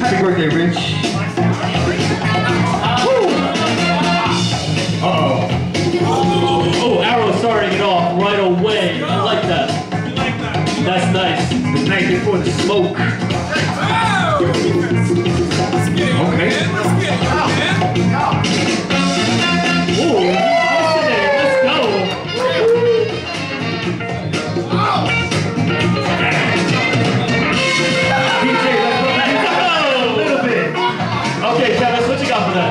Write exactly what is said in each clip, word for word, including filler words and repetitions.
Happy birthday, Rich. Uh-oh. Oh, Arrow starting it off right away. I like that. That's nice. The night before the smoke. Okay. Ooh, let's go. D J, let's go back a little bit. Okay, Travis, what you got for that?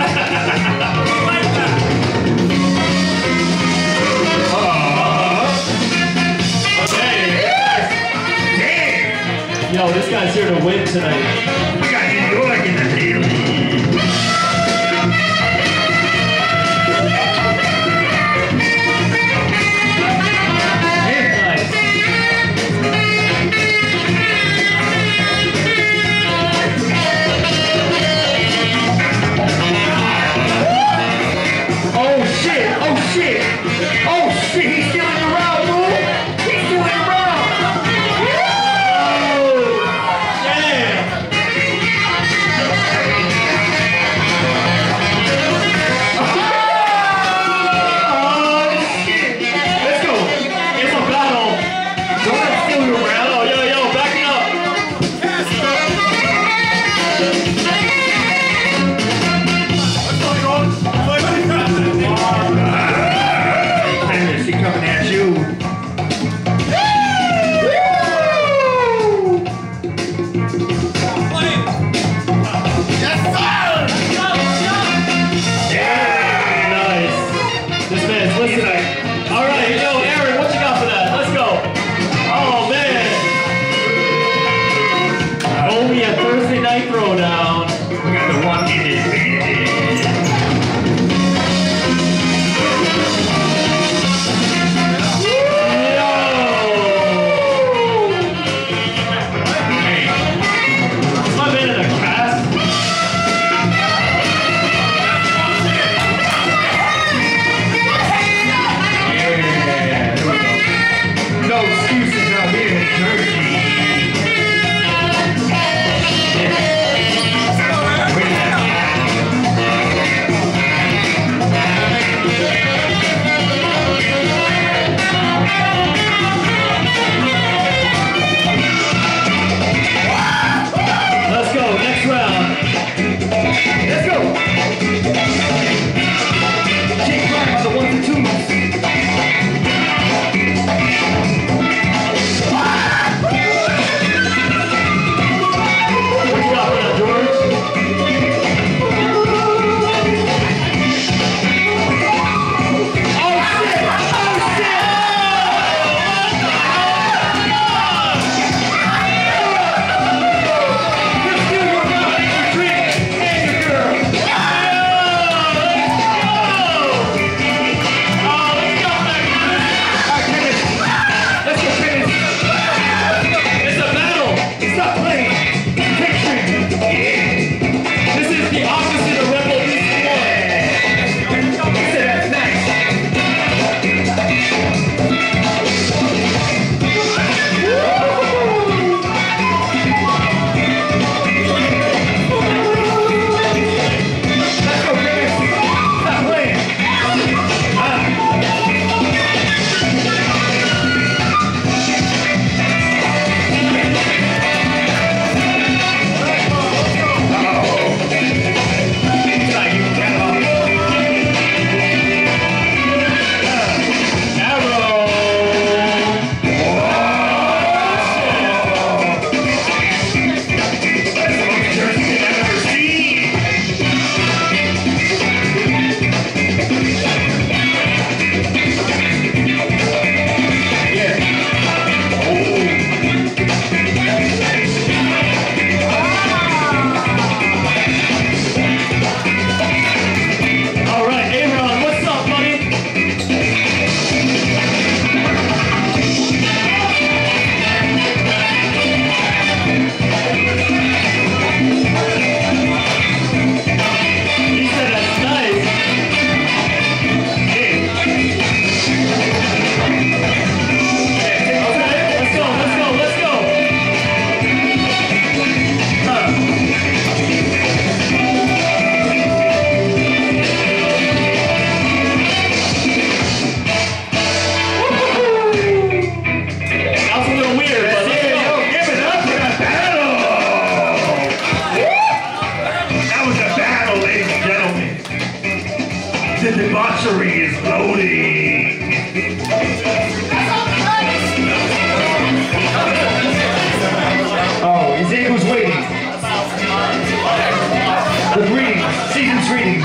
Yo, this guy's here to win tonight. We got New York in the building. Nice. Oh shit! Oh shit! Oh shit! He's still in the round, fool! He's still in the round! Damn.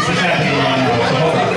This is happening right now. So hold on.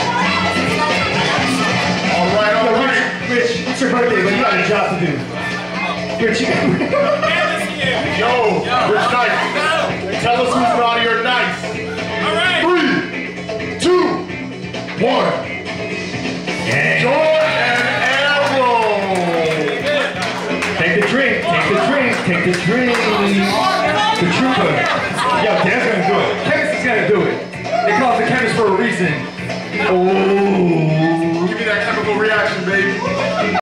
All right, all Yo, right. Rich, Rich, it's your birthday, but you got a job to do. Rich, you got Yo, Rich Knight. Tell us who's naughty or nice. All right. Three, two, one. Joy and Arrow. Take the drink, take the drink, take the drink. The trooper. Yo, Dan's gonna do it. Chemist is gonna do it. They call it the chemist for a reason. Oh.